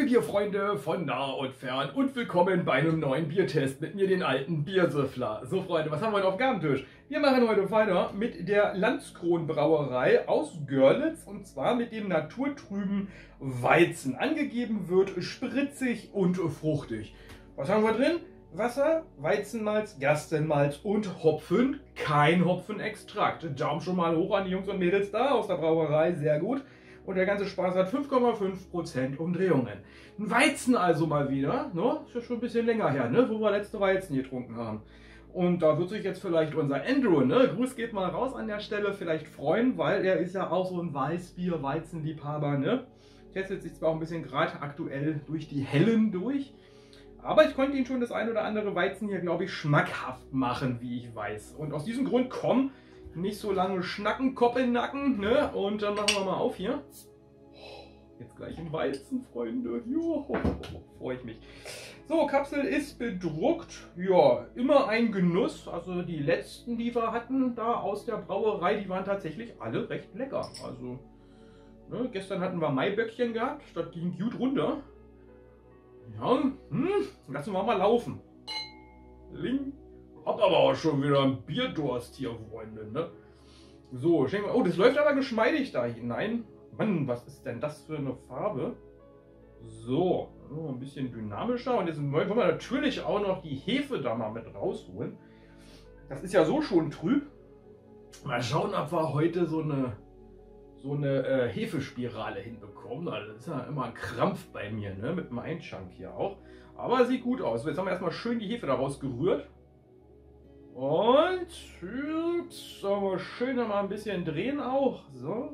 Bierfreunde von nah und fern und willkommen bei einem neuen Biertest mit mir, den alten Biersüffler. So Freunde, was haben wir heute auf dem Gabentisch? Wir machen heute weiter mit der Landskron Brauerei aus Görlitz und zwar mit dem naturtrüben Weizen. Angegeben wird spritzig und fruchtig. Was haben wir drin? Wasser, Weizenmalz, Gerstenmalz und Hopfen. Kein Hopfenextrakt. Daumen schon mal hoch an die Jungs und Mädels da aus der Brauerei, sehr gut. Und der ganze Spaß hat 5,5% Umdrehungen. Ein Weizen also mal wieder, ne? Ist ja schon ein bisschen länger her, ne? Wo wir letzte Weizen getrunken haben. Und da wird sich jetzt vielleicht unser Andrew, ne? Gruß geht mal raus an der Stelle, vielleicht freuen, weil er ist ja auch so ein Weißbier-Weizenliebhaber, ne? Testet sich zwar auch ein bisschen gerade aktuell durch die Hellen durch, aber ich konnte ihn schon das ein oder andere Weizen hier, glaube ich, schmackhaft machen, wie ich weiß. Und aus diesem Grund kommen nicht so lange schnacken, Kopf in den Nacken, ne? Und dann machen wir mal auf hier. Jetzt gleich ein Weizen, Freunde. Jo, freue ich mich. So, Kapsel ist bedruckt. Ja, immer ein Genuss. Also die letzten, die wir hatten da aus der Brauerei, die waren tatsächlich alle recht lecker. Also, ne, gestern hatten wir Maiböckchen gehabt. Das ging gut runter. Ja, lassen wir mal laufen. Ling. Hab aber auch schon wieder einen Bierdurst hier, Freunde, ne? So, schenken wir. Oh, das läuft aber geschmeidig da hinein. Mann, was ist denn das für eine Farbe? So, ein bisschen dynamischer. Und jetzt wollen wir natürlich auch noch die Hefe da mal mit rausholen. Das ist ja so schon trüb. Mal schauen, ob wir heute so eine Hefespirale hinbekommen. Also das ist ja immer ein Krampf bei mir, ne? Mit dem Einschank hier auch. Aber sieht gut aus. Jetzt haben wir erstmal schön die Hefe daraus gerührt. Und jetzt sollen wir schön noch mal ein bisschen drehen auch. So.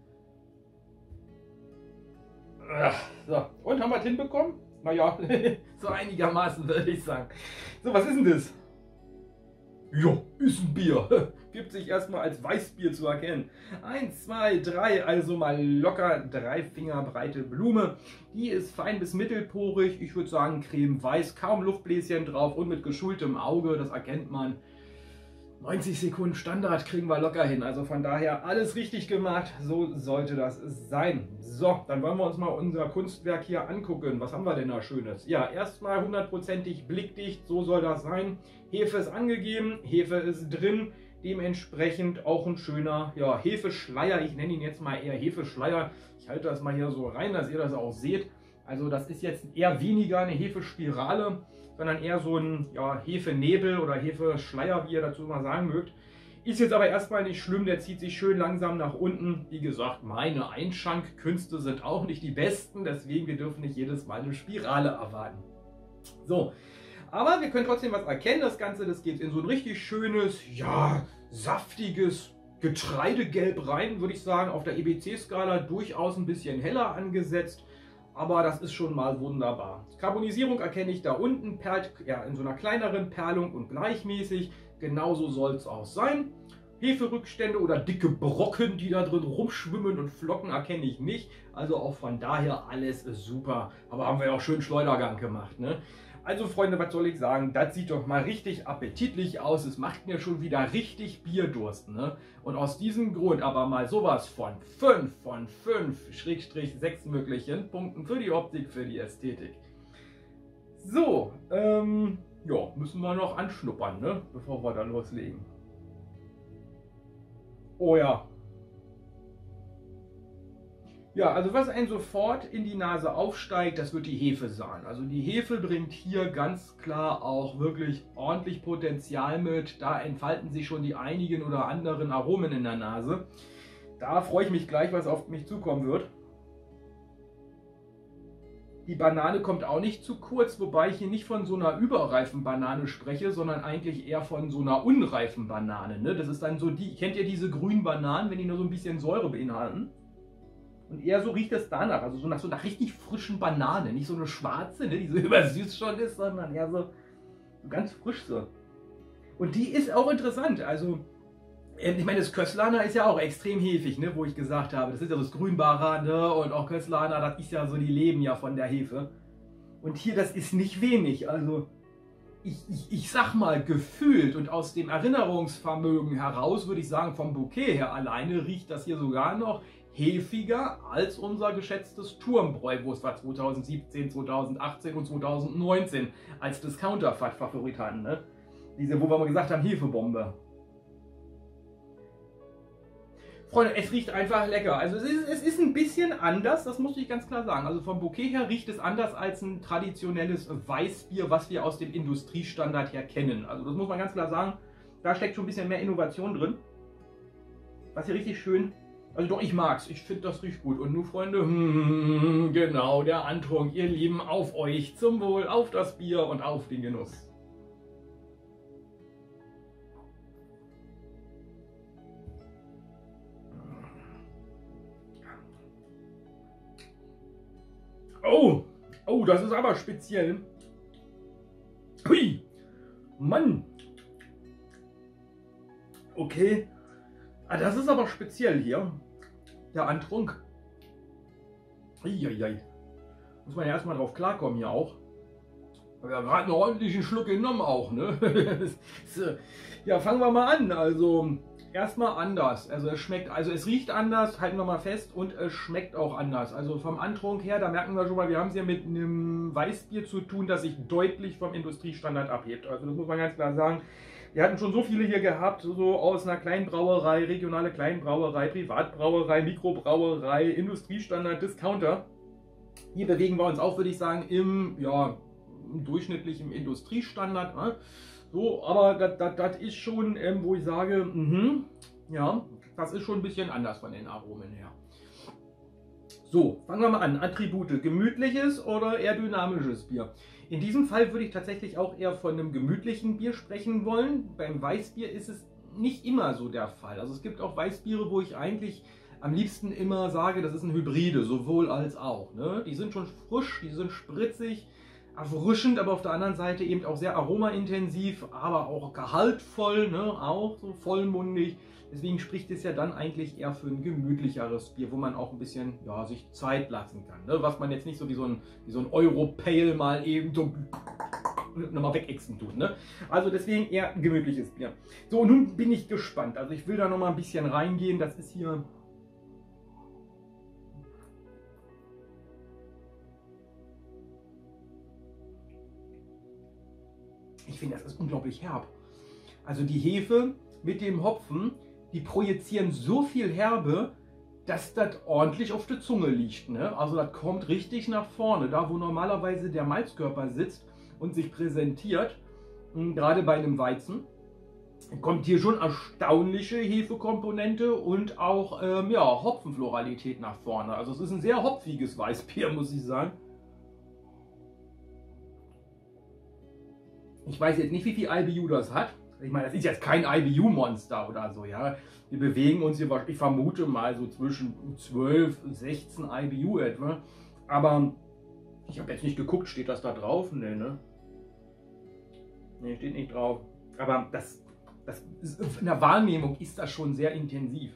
So. Und haben wir es hinbekommen? Naja, so einigermaßen würde ich sagen. So, was ist denn das? Jo, ist ein Bier. Gibt sich erstmal als Weißbier zu erkennen. 1, 2, 3, also mal locker 3 Finger breite Blume. Die ist fein bis mittelporig. Ich würde sagen cremeweiß, kaum Luftbläschen drauf und mit geschultem Auge, das erkennt man. 90 Sekunden Standard kriegen wir locker hin. Also von daher alles richtig gemacht. So sollte das sein. So, dann wollen wir uns mal unser Kunstwerk hier angucken. Was haben wir denn da Schönes? Ja, erstmal 100%ig blickdicht. So soll das sein. Hefe ist angegeben. Hefe ist drin. Dementsprechend auch ein schöner, ja, Hefeschleier. Ich nenne ihn jetzt mal eher Hefeschleier. Ich halte das mal hier so rein, dass ihr das auch seht. Also das ist jetzt eher weniger eine Hefespirale, sondern eher so ein, ja, Hefenebel oder Hefeschleier, wie ihr dazu mal sagen mögt. Ist jetzt aber erstmal nicht schlimm, der zieht sich schön langsam nach unten. Wie gesagt, meine Einschankkünste sind auch nicht die besten, deswegen wir dürfen nicht jedes Mal eine Spirale erwarten. So, aber wir können trotzdem was erkennen. Das Ganze, das geht in so ein richtig schönes, ja, saftiges Getreidegelb rein, würde ich sagen. Auf der EBC-Skala durchaus ein bisschen heller angesetzt. Aber das ist schon mal wunderbar. Karbonisierung erkenne ich da unten, perlt ja in so einer kleineren Perlung und gleichmäßig. Genauso soll es auch sein. Heferückstände oder dicke Brocken, die da drin rumschwimmen und flocken, erkenne ich nicht. Also auch von daher alles super. Aber haben wir ja auch schön Schleudergang gemacht, ne? Also Freunde, was soll ich sagen? Das sieht doch mal richtig appetitlich aus. Es macht mir schon wieder richtig Bierdurst, ne? Und aus diesem Grund aber mal sowas von 5 von 5/6 möglichen Punkten für die Optik, für die Ästhetik. So, ja, müssen wir noch anschnuppern, ne? Bevor wir da loslegen. Oh ja. Ja, also was einen sofort in die Nase aufsteigt, das wird die Hefe sein. Also die Hefe bringt hier ganz klar auch wirklich ordentlich Potenzial mit. Da entfalten sich schon die einigen oder anderen Aromen in der Nase. Da freue ich mich gleich, was auf mich zukommen wird. Die Banane kommt auch nicht zu kurz, wobei ich hier nicht von so einer überreifen Banane spreche, sondern eigentlich eher von so einer unreifen Banane. Ne? Das ist dann so die, kennt ihr diese grünen Bananen, wenn die nur so ein bisschen Säure beinhalten? Und eher so riecht es danach, also so nach richtig frischen Banane, nicht so eine schwarze, ne, die so übersüßt schon ist, sondern eher so ganz frisch so. Und die ist auch interessant, also ich meine, das Köstlaner ist ja auch extrem hefig, ne, wo ich gesagt habe, das ist ja das Grünbarer, ne, und auch Köstlaner, das ist ja so, die leben ja von der Hefe. Und hier, das ist nicht wenig, also ich sag mal, gefühlt und aus dem Erinnerungsvermögen heraus, würde ich sagen, vom Bouquet her alleine riecht das hier sogar noch hefiger als unser geschätztes Turmbräu, wo es war 2017, 2018 und 2019 als Discounter-Favoriten, ne? Diese, wo wir mal gesagt haben, Hefebombe. Freunde, es riecht einfach lecker. Also es ist ein bisschen anders, das muss ich ganz klar sagen. Also vom Bouquet her riecht es anders als ein traditionelles Weißbier, was wir aus dem Industriestandard her kennen. Also das muss man ganz klar sagen. Da steckt schon ein bisschen mehr Innovation drin. Was hier richtig schön... Also doch, ich mag's. Ich finde, das riecht gut. Und nun, Freunde, genau, der Antrunk. Ihr Lieben, auf euch. Zum Wohl, auf das Bier und auf den Genuss. Oh, oh, das ist aber speziell. Hui, Mann. Okay, das ist aber speziell hier. Der Antrunk. Eieiei. Muss man ja erstmal drauf klarkommen hier auch. Ja, gerade einen ordentlichen Schluck genommen auch, ne? Ja, fangen wir mal an. Also, erstmal anders. Also es riecht anders, halten wir mal fest, und es schmeckt auch anders. Also vom Antrunk her, da merken wir schon mal, wir haben es hier mit einem Weißbier zu tun, das sich deutlich vom Industriestandard abhebt. Also das muss man ganz klar sagen. Wir hatten schon so viele hier gehabt, so aus einer Kleinbrauerei, regionale Kleinbrauerei, Privatbrauerei, Mikrobrauerei, Industriestandard, Discounter. Hier bewegen wir uns auch, würde ich sagen, im durchschnittlichen Industriestandard. Ne? So, aber das ist schon, wo ich sage, ja, das ist schon ein bisschen anders von den Aromen her. So, fangen wir mal an. Attribute: gemütliches oder eher dynamisches Bier? In diesem Fall würde ich tatsächlich auch eher von einem gemütlichen Bier sprechen wollen. Beim Weißbier ist es nicht immer so der Fall. Also es gibt auch Weißbiere, wo ich eigentlich am liebsten immer sage, das ist ein Hybride, sowohl als auch. Ne? Die sind schon frisch, die sind spritzig, erfrischend, aber auf der anderen Seite eben auch sehr aromaintensiv, aber auch gehaltvoll, ne? Auch so vollmundig. Deswegen spricht es ja dann eigentlich eher für ein gemütlicheres Bier, wo man auch ein bisschen, ja, sich Zeit lassen kann. Ne? Was man jetzt nicht so wie so ein Euro-Pale mal eben so nochmal wegexen tut. Ne? Also deswegen eher ein gemütliches Bier. So, nun bin ich gespannt. Also ich will da nochmal ein bisschen reingehen. Das ist hier... Ich finde, das ist unglaublich herb. Also die Hefe mit dem Hopfen, die projizieren so viel Herbe, dass das ordentlich auf der Zunge liegt. Ne? Also das kommt richtig nach vorne, da wo normalerweise der Malzkörper sitzt und sich präsentiert, gerade bei einem Weizen, kommt hier schon erstaunliche Hefekomponente und auch ja, Hopfenfloralität nach vorne. Also es ist ein sehr hopfiges Weißbier, muss ich sagen. Ich weiß jetzt nicht, wie viel IBU das hat. Ich meine, das ist jetzt kein IBU-Monster oder so, ja. Wir bewegen uns hier, ich vermute mal, so zwischen 12 und 16 IBU etwa. Aber ich habe jetzt nicht geguckt, steht das da drauf? Nee, ne? Nee, steht nicht drauf. Aber das ist, in der Wahrnehmung ist das schon sehr intensiv.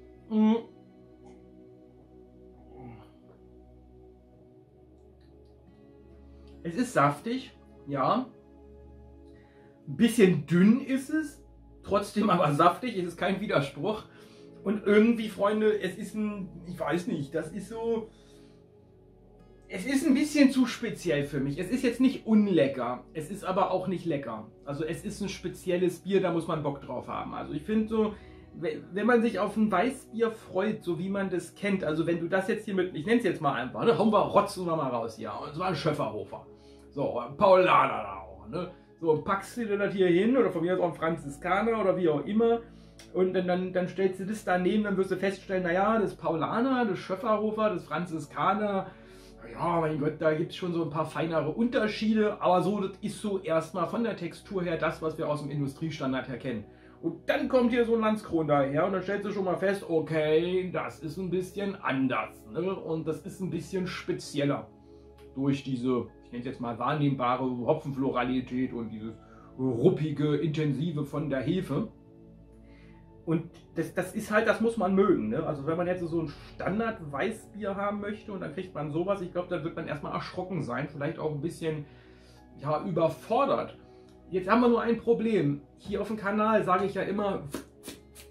Es ist saftig, ja. Ein bisschen dünn ist es, trotzdem aber saftig, es ist kein Widerspruch. Und irgendwie, Freunde, es ist ein, ich weiß nicht, das ist so, es ist ein bisschen zu speziell für mich. Es ist jetzt nicht unlecker, es ist aber auch nicht lecker. Also es ist ein spezielles Bier, da muss man Bock drauf haben. Also ich finde so, wenn man sich auf ein Weißbier freut, so wie man das kennt, also wenn du das jetzt hier mit, ich nenne es jetzt mal einfach, ne, rotzen wir mal raus hier, und zwar ein Schöfferhofer. So, Paulaner da auch, ne. So, packst du dir das hier hin, oder von mir aus auch ein Franziskaner oder wie auch immer, und dann stellst du das daneben, dann wirst du feststellen, naja, das Paulaner, das Schöfferhofer, das Franziskaner, ja, mein Gott, da gibt es schon so ein paar feinere Unterschiede, aber so, das ist so erstmal von der Textur her das, was wir aus dem Industriestandard her kennen. Und dann kommt hier so ein Landskron daher und dann stellst du schon mal fest, okay, das ist ein bisschen anders, ne? Und das ist ein bisschen spezieller durch diese, ich nenne es jetzt mal wahrnehmbare Hopfenfloralität und dieses ruppige, intensive von der Hefe. Und das ist halt, das muss man mögen. Ne? Also wenn man jetzt so ein Standard-Weißbier haben möchte und dann kriegt man sowas, ich glaube, da wird man erstmal erschrocken sein, vielleicht auch ein bisschen, ja, überfordert. Jetzt haben wir nur ein Problem. Hier auf dem Kanal sage ich ja immer,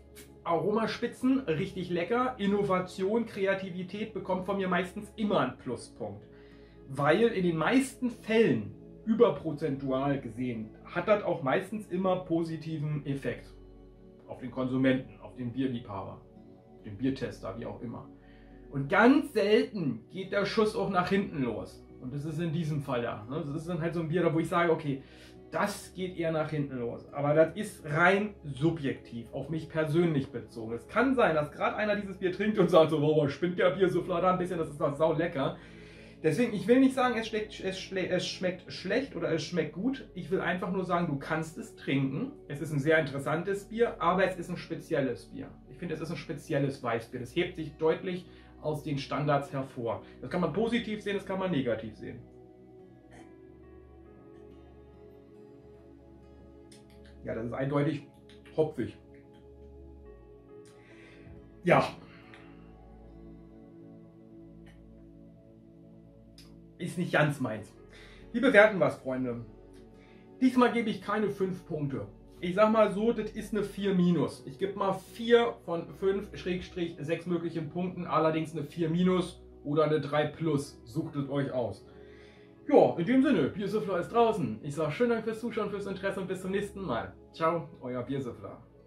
Aromaspitzen, richtig lecker. Innovation, Kreativität bekommt von mir meistens immer einen Pluspunkt. Weil in den meisten Fällen, überprozentual gesehen, hat das auch meistens immer positiven Effekt. Auf den Konsumenten, auf den Bierliebhaber, den Biertester, wie auch immer. Und ganz selten geht der Schuss auch nach hinten los. Und das ist in diesem Fall ja. Das ist dann halt so ein Bier, wo ich sage, okay, das geht eher nach hinten los. Aber das ist rein subjektiv, auf mich persönlich bezogen. Es kann sein, dass gerade einer dieses Bier trinkt und sagt so, oh, spinnt der Biersouffleur da ein bisschen, das ist doch sau lecker. Deswegen, ich will nicht sagen, es schmeckt schlecht oder es schmeckt gut. Ich will einfach nur sagen, du kannst es trinken. Es ist ein sehr interessantes Bier, aber es ist ein spezielles Bier. Ich finde, es ist ein spezielles Weißbier. Das hebt sich deutlich aus den Standards hervor. Das kann man positiv sehen, das kann man negativ sehen. Ja, das ist eindeutig hopfig. Ja. Ist nicht ganz meins. Wir bewerten was, Freunde. Diesmal gebe ich keine 5 Punkte. Ich sag mal so, das ist eine 4-. Ich gebe mal 4 von 5/6 möglichen Punkten, allerdings eine 4- oder eine 3+. Sucht es euch aus. Ja, in dem Sinne, Biersouffleur ist draußen. Ich sage schönen Dank fürs Zuschauen, fürs Interesse und bis zum nächsten Mal. Ciao, euer Biersouffleur.